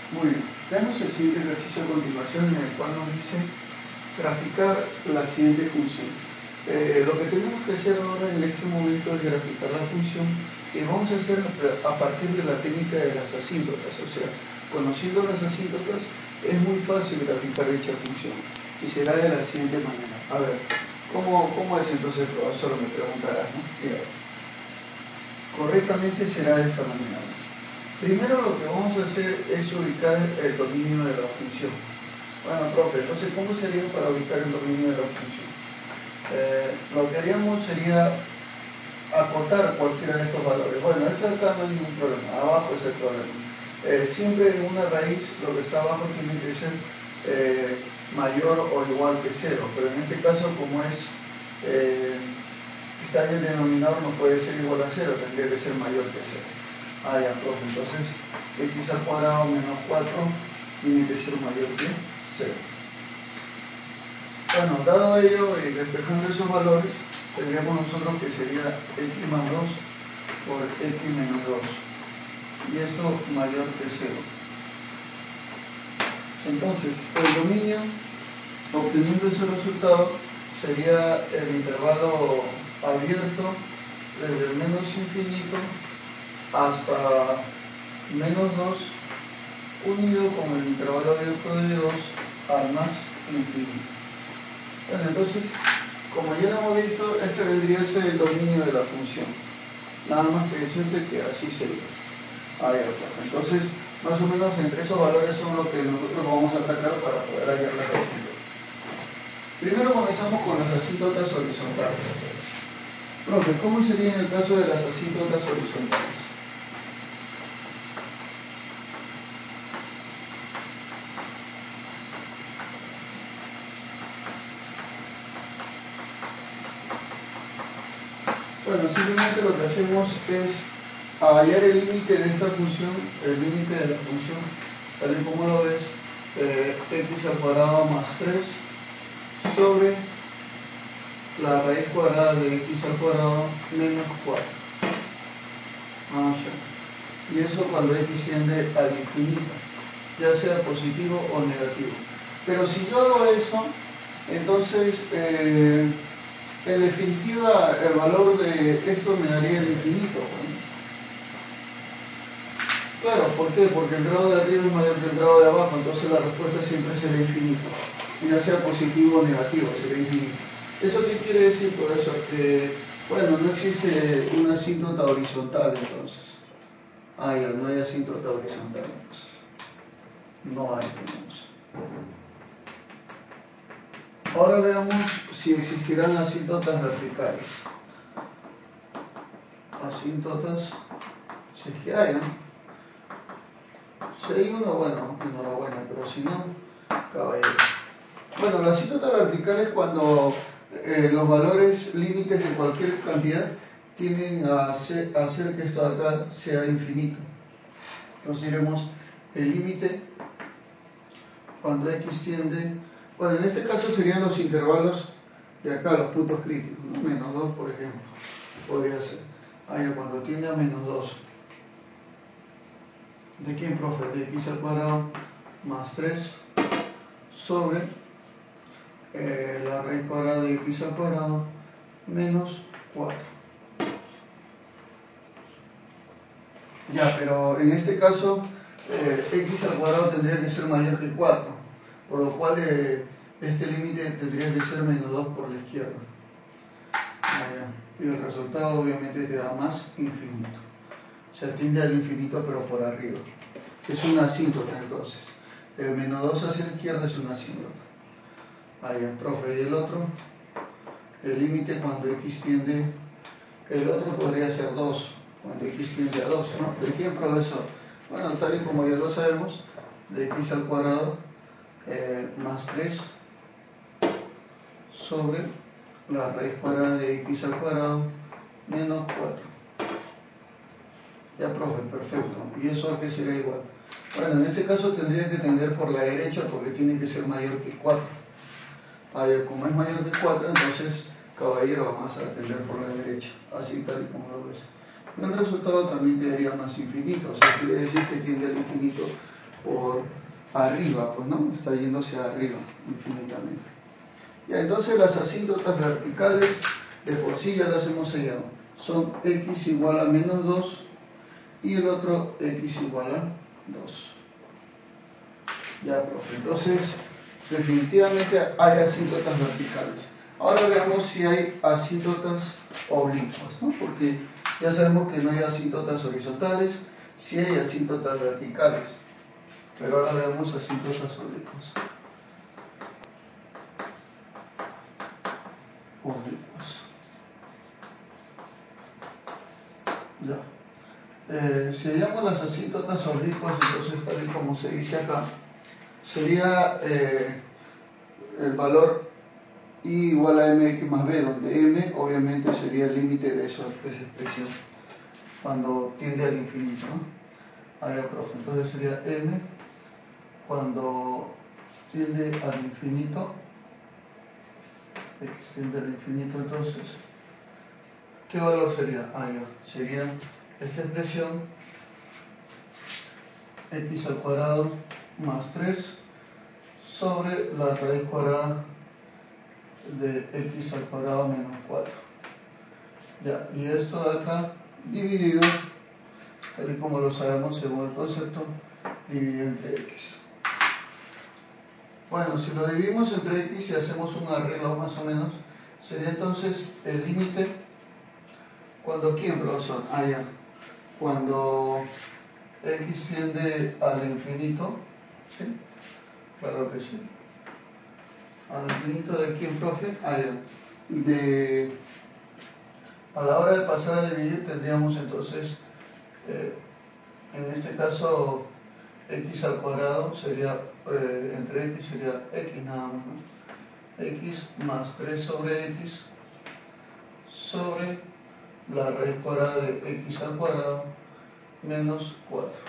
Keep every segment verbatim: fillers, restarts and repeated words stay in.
Muy bien. Veamos el siguiente ejercicio a continuación en el cual nos dice graficar la siguiente función. Eh, lo que tenemos que hacer ahora en este momento es graficar la función y vamos a hacer a partir de la técnica de las asíntotas. O sea, conociendo las asíntotas es muy fácil graficar dicha función y será de la siguiente manera. A ver, ¿cómo, cómo es entonces, profesor? Me preguntarás, ¿no? Mira, correctamente será de esta manera. Primero lo que vamos a hacer es ubicar el dominio de la función. Bueno, profe, entonces, ¿cómo sería para ubicar el dominio de la función? Eh, lo que haríamos sería acotar cualquiera de estos valores. Bueno, esto acá no hay ningún problema, abajo es el problema. Eh, siempre en una raíz lo que está abajo tiene que ser eh, mayor o igual que cero, pero en este caso como es eh, está en el denominador no puede ser igual a cero, tendría que ser mayor que cero. Ah, ya, profe, entonces x al cuadrado menos cuatro tiene que ser mayor que cero. Bueno, dado ello y despejando esos valores, tendríamos nosotros que sería x más dos por x menos dos. Y esto mayor que cero. Entonces, el dominio, obteniendo ese resultado, sería el intervalo abierto desde el menos infinito hasta menos dos, unido con el intervalo abierto de dos al más infinito. Bueno, entonces, como ya lo hemos visto, este vendría a ser el dominio de la función. Nada más que decirte que así sería. Ahí está. Entonces, más o menos entre esos valores son los que nosotros vamos a atacar para poder hallar las asíntotas. Primero comenzamos con las asíntotas horizontales. Profe, ¿cómo sería en el caso de las asíntotas horizontales? Bueno, simplemente lo que hacemos es hallar el límite de esta función, el límite de la función, tal y como lo ves, eh, x al cuadrado más tres sobre la raíz cuadrada de x al cuadrado menos cuatro. Ah, ya. Y eso cuando x tiende al infinito, ya sea positivo o negativo. Pero si yo hago eso, entonces eh, en definitiva el valor de esto me daría el infinito. ¿No? Claro, ¿por qué? Porque el grado de arriba es mayor que el grado de abajo, entonces la respuesta siempre será infinito. Ya sea positivo o negativo, será infinito. ¿Eso qué quiere decir por eso? Que, bueno, no existe una asíntota horizontal entonces. Ah, ya, no hay asíntota horizontal entonces. No hay, tenemos. Ahora veamos si existirán asíntotas verticales. Asíntotas, si es que hay, ¿no? Si hay uno, bueno, enhorabuena, pero si no, caballero. Bueno, la asíntota vertical es cuando eh, los valores límites de cualquier cantidad tienden a hacer, a hacer que esto de acá sea infinito. Entonces diremos el límite cuando x tiende, bueno, en este caso serían los intervalos de acá, los puntos críticos, ¿no? Menos dos, por ejemplo, podría ser. Ah, ya, cuando tiende a menos dos. ¿De quién, profe? De x al cuadrado más tres sobre eh, la raíz cuadrada de x al cuadrado menos cuatro. Ya, pero en este caso eh, x al cuadrado tendría que ser mayor que cuatro, por lo cual eh, este límite tendría que ser menos dos por la izquierda. Ah, ya. Y el resultado obviamente te da más infinito. O sea, tiende al infinito pero por arriba. Es una asíntota entonces. El menos dos hacia la izquierda es una asíntota. Ahí el profe. Y el otro, el límite cuando x tiende, el otro podría ser dos, cuando x tiende a dos, ¿no? ¿De quién, profesor? Bueno, tal y como ya lo sabemos, de x al cuadrado eh, más tres sobre la raíz cuadrada de x al cuadrado menos cuatro. Ya, profe, perfecto. ¿Y eso a qué será igual? Bueno, en este caso tendría que tender por la derecha porque tiene que ser mayor que cuatro. Ah, como es mayor que cuatro, entonces, caballero, vamos a tender por la derecha. Así tal y como lo ves. El resultado también te daría más infinito. O sea, quiere decir que tiende al infinito por arriba, pues no, está yéndose arriba infinitamente. Ya, entonces las asíntotas verticales de por sí ya las hemos hallado. Son x igual a menos dos y el otro x igual a dos. Ya, profe. Entonces, definitivamente hay asíntotas verticales. Ahora veamos si hay asíntotas oblicuas, ¿no? Porque ya sabemos que no hay asíntotas horizontales, sí hay asíntotas verticales. Pero ahora veamos asíntotas oblicuas. Oblicuas. Ya. Eh, si hallamos las asíntotas oblicuas, entonces tal y como se dice acá, sería eh, el valor y igual a mx más b, donde m obviamente sería el límite de, eso, de esa expresión cuando tiende al infinito, ¿no? Ahí, profe. Entonces sería m cuando tiende al infinito, x tiende al infinito, entonces, ¿qué valor sería? Ah, ya, sería esta expresión x al cuadrado más tres sobre la raíz cuadrada de x al cuadrado menos cuatro. Ya, y esto de acá dividido, tal y como lo sabemos según el concepto, dividido entre x. Bueno, si lo dividimos entre x y hacemos un arreglo más o menos, sería entonces el límite cuando ¿quién, profesor? Ah, ya. Cuando x tiende al infinito, ¿sí? Claro que sí. ¿Al infinito de quién, profe? Ah, ya. De, a la hora de pasar a dividir tendríamos entonces, eh, en este caso, x al cuadrado sería, eh, entre x sería x nada más, ¿no? X más tres sobre x sobre la raíz cuadrada de x al cuadrado menos cuatro.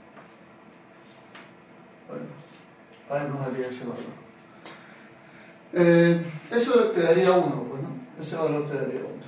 Bueno, ahí nos daría ese valor. Eh, eso te daría uno, pues, ¿no? Ese valor te daría uno.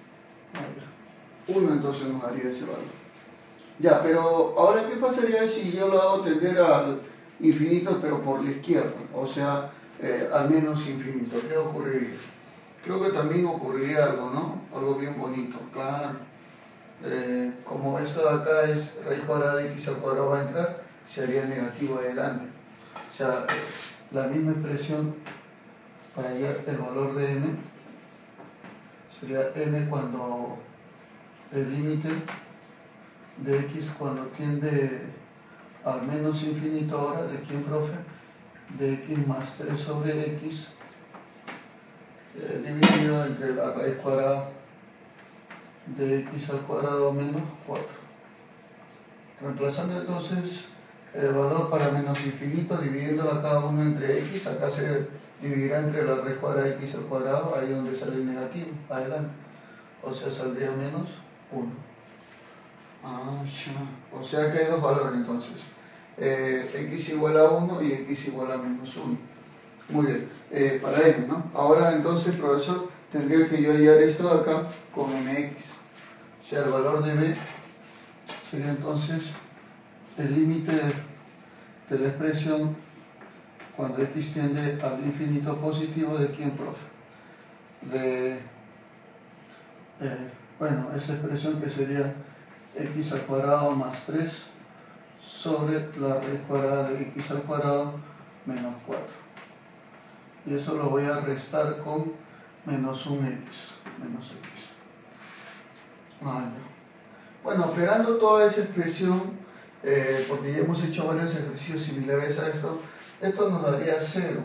uno entonces nos daría ese valor. Ya, pero ahora, ¿qué pasaría si yo lo hago tender al infinito, pero por la izquierda? O sea, eh, al menos infinito. ¿Qué ocurriría? Creo que también ocurriría algo, ¿no? Algo bien bonito, claro. Eh, como esto de acá es raíz cuadrada de x al cuadrado va a entrar, sería negativo adelante. O sea, eh, la misma expresión para hallar el valor de m sería m cuando el límite de x cuando tiende al menos infinito ahora, ¿de quién, profe? De x más tres sobre x eh, dividido entre la raíz cuadrada de x al cuadrado menos cuatro. Reemplazando entonces el valor para menos infinito, dividiéndolo a cada uno entre x, acá se dividirá entre la raíz cuadrada de x al cuadrado, ahí donde sale el negativo, adelante. O sea, saldría menos uno. Ah, ya. O sea que hay dos valores entonces. Eh, x igual a uno y x igual a menos uno. Muy bien. Eh, para m, ¿no? Ahora entonces, profesor, tendría que yo hallar esto de acá con mx. O sea, el valor de b sería entonces el límite de la expresión cuando x tiende al infinito positivo de quién, profe. De, eh, bueno, esa expresión que sería x al cuadrado más tres sobre la raíz cuadrada de x al cuadrado menos cuatro. Y eso lo voy a restar con menos un x. Menos x. Ah, ya. Bueno, operando toda esa expresión, eh, porque ya hemos hecho varios ejercicios similares a esto, esto nos daría cero.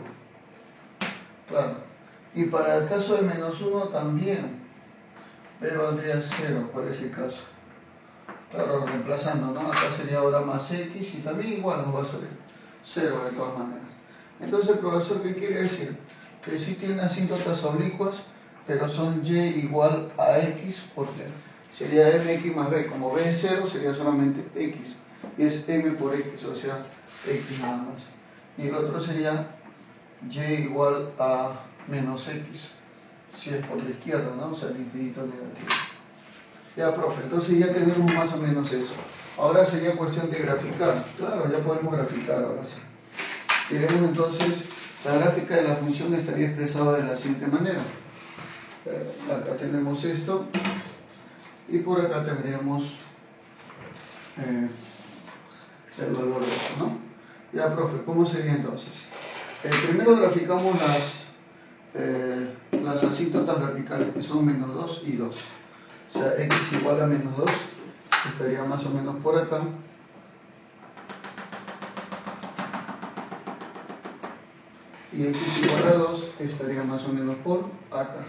Claro. Y para el caso de menos uno también, b valdría cero para ese caso. Claro, reemplazando, ¿no? Acá sería ahora más x y también igual nos va a salir cero de todas maneras. Entonces, profesor, ¿qué quiere decir? Que sí tiene asíntotas oblicuas, pero son y igual a x, porque sería mx más b. Como b es cero, sería solamente x. Y es m por x, o sea, x nada más. Y el otro sería y igual a menos x, si es por la izquierda, ¿no? O sea, el infinito negativo. Ya, profe, entonces ya tenemos más o menos eso. Ahora sería cuestión de graficar. Claro, ya podemos graficar ahora sí. Diremos entonces, la gráfica de la función estaría expresada de la siguiente manera. Acá tenemos esto y por acá tendríamos eh, el valor de esto, ¿no? Ya, profe, ¿cómo sería entonces? Eh, primero graficamos las, eh, las asíntotas verticales, que son menos dos y dos. O sea, x igual a menos dos, estaría más o menos por acá. Y x igual a dos estaría más o menos por acá.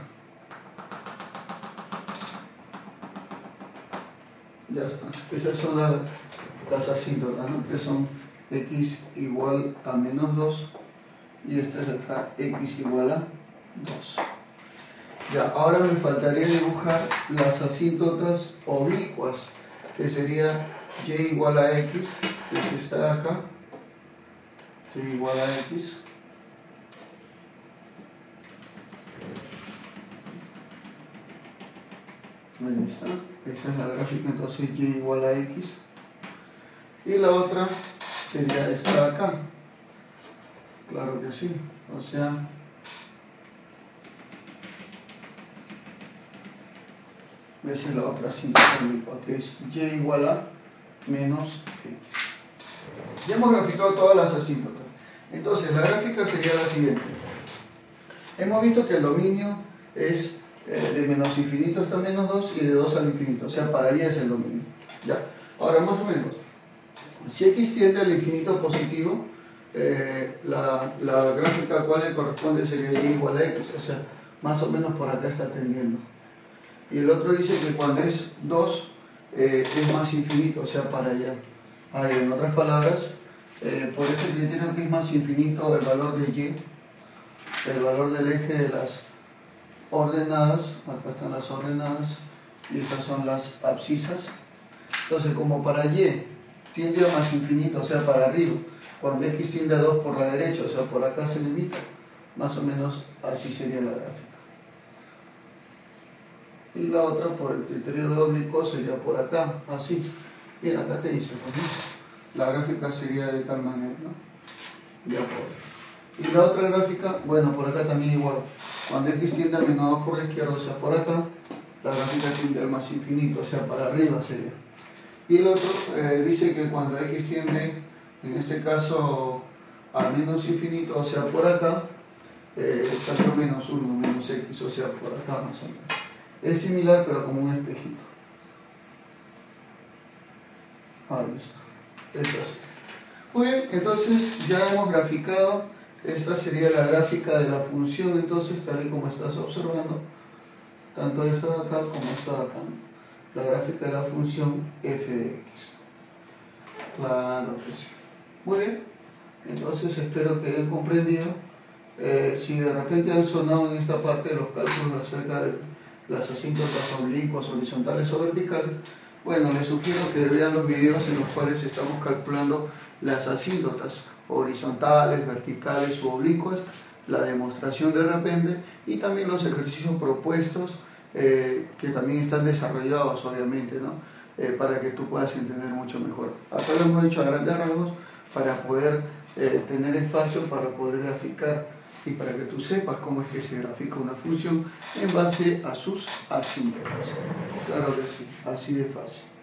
Ya está. Esas son las, las asíntotas, ¿no? Que son x igual a menos dos y esta es acá x igual a dos. Ya, ahora me faltaría dibujar las asíntotas oblicuas, que sería y igual a x, que es esta de acá, y igual a x. Ahí está, esta es la gráfica, entonces y igual a x. Y la otra sería esta de acá. Claro que sí, o sea, esa es la otra asíntota oblicua, que es y igual a menos x. Ya hemos graficado todas las asíntotas. Entonces, la gráfica sería la siguiente. Hemos visto que el dominio es eh, de menos infinito hasta menos dos y de dos al infinito. O sea, para y es el dominio. Ya. Ahora, más o menos, si x tiende al infinito positivo, eh, la, la gráfica a cual le corresponde sería y igual a x. O sea, más o menos por acá está tendiendo. Y el otro dice que cuando es dos, eh, es más infinito, o sea, para allá. Ahí, en otras palabras, eh, por este criterio que es más infinito el valor de y, el valor del eje de las ordenadas, acá están las ordenadas, y estas son las abscisas. Entonces, como para y tiende a más infinito, o sea, para arriba, cuando x tiende a dos por la derecha, o sea, por acá se limita, más o menos así sería la gráfica. Y la otra, por el criterio de oblicuo, sería por acá, así. Mira, acá te dice, pues, ¿no? La gráfica sería de tal manera, ¿no? Ya por. Y la otra gráfica, bueno, por acá también igual. Cuando x tiende a menos dos por la izquierda, o sea, por acá, la gráfica tiende al más infinito, o sea, para arriba sería. Y el otro eh, dice que cuando x tiende, en este caso, a menos infinito, o sea, por acá, eh, salió menos uno, menos x, o sea, por acá más o menos. Es similar, pero como un espejito. Ahí está. Es así. Muy bien, entonces ya hemos graficado. Esta sería la gráfica de la función, entonces, tal y como estás observando. Tanto esta de acá como esta de acá. La gráfica de la función f de x. Claro que sí. Muy bien. Entonces espero que hayan comprendido. Eh, si de repente han sonado en esta parte los cálculos acerca de las asíntotas oblicuas, horizontales o verticales, bueno, les sugiero que vean los videos en los cuales estamos calculando las asíntotas horizontales, verticales u oblicuas, la demostración de repente y también los ejercicios propuestos eh, que también están desarrollados obviamente, ¿no? Eh, para que tú puedas entender mucho mejor. Acá lo hemos hecho a grandes rasgos para poder eh, tener espacio para poder graficar y para que tú sepas cómo es que se grafica una función en base a sus asíntotas. Claro que sí, así de fácil.